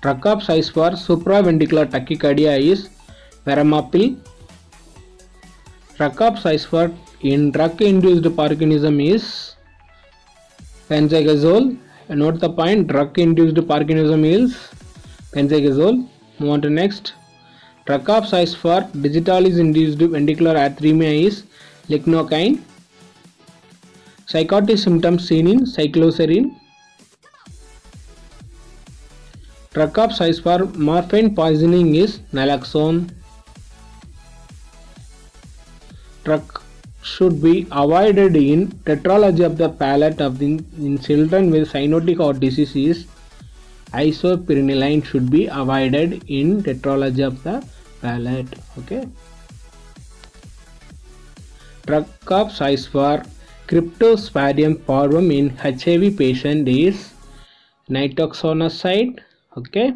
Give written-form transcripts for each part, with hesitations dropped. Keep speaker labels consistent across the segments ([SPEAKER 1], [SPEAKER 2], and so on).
[SPEAKER 1] Drug of choice for supraventricular tachycardia is verapamil. Drug of choice for in drug-induced Parkinsonism is pantagazole. Note the point, drug-induced Parkinsonism is pantagazole. Move on to next. Drug of choice for digitalis-induced ventricular arrhythmia is lignocaine. Psychotic symptoms seen in cycloserine. Drug of choice for morphine poisoning is naloxone. Drug should be avoided in tetralogy of the palate in children with cyanotic heart disease is isopyrenylene should be avoided in tetralogy of the palate. Okay. Drug of choice for cryptosporidium parvum in HIV patient is nitazoxanide. Okay.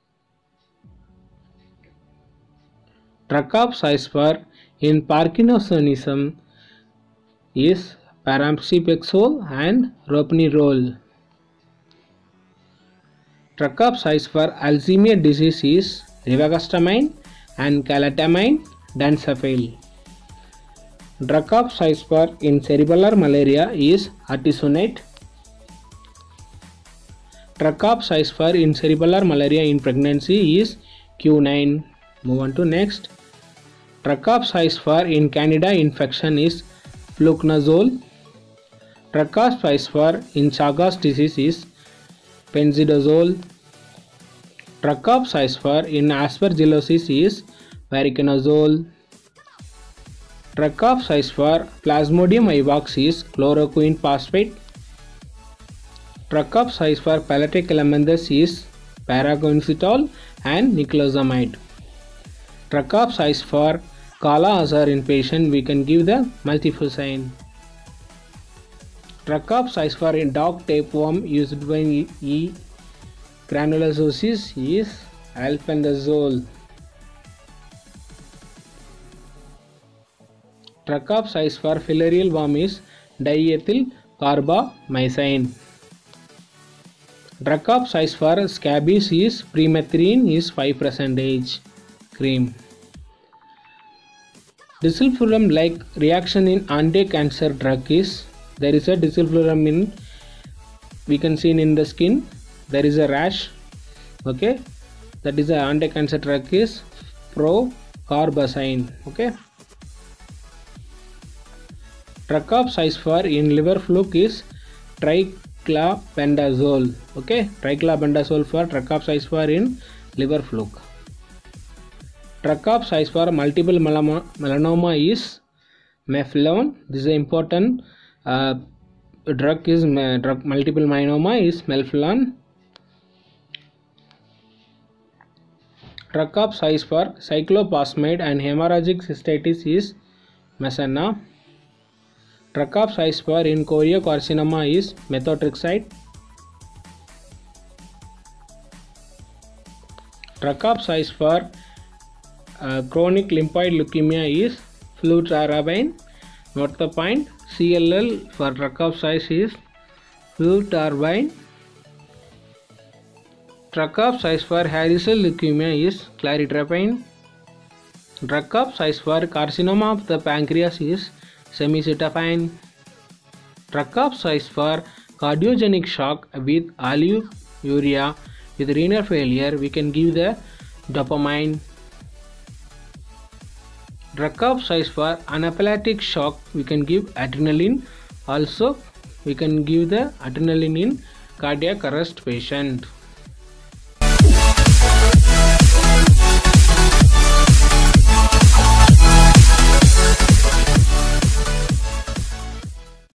[SPEAKER 1] Drug of choice for in Parkinsonism is pramipexole and ropinirole. Drug of choice for Alzheimer's disease is rivaroxaban and galantamine dancephil. Drug of choice for in cerebellar malaria is artesunate. Drug of choice for in cerebellar malaria in pregnancy is quinine. Move on to next. Drug of choice for in candida infection is fluconazole. Drug of choice for in Chagas disease is benzidazole. Drug of choice for in aspergillosis is voriconazole. Drug of choice for Plasmodium vivax is chloroquine phosphate. Drug of choice for palatic elamanthes is paraquinitol and niclosamide. Drug of choice for Kala Azar in patient we can give the multifucine. Drug of choice for in dog tapeworm used by E. granulososis is albendazole. Drug of choice for filarial worm is diethyl carbamazine. Drug of choice for scabies is permethrin is 5% cream. Disulfiram like reaction in anti-cancer drug is there is a disulfiram in we can see in the skin, there is a rash. Okay, that is the anti-cancer drug is procarbazine. Okay. Drug of choice for in liver fluke is triclabendazole. Okay, triclabendazole for drug of choice for in liver fluke. Drug of choice for multiple melanoma is meflon. This is an important drug is multiple myeloma is melphalan. Drug of choice for cyclophosphamide and hemorrhagic cystitis is Mesenna. Drug of choice for in choriocarcinoma is methotrexate. Drug of choice for chronic lymphoid leukemia is fludarabine. Note the point, CLL for drug of choice is fludarabine. Drug of choice for hairy cell leukemia is clarithromycin. Drug of choice for carcinoma of the pancreas is semicetapine. Drug of choice for cardiogenic shock with oleuria with renal failure we can give the dopamine. Drug of choice for anaphylactic shock we can give adrenaline. Also we can give the adrenaline in cardiac arrest patient.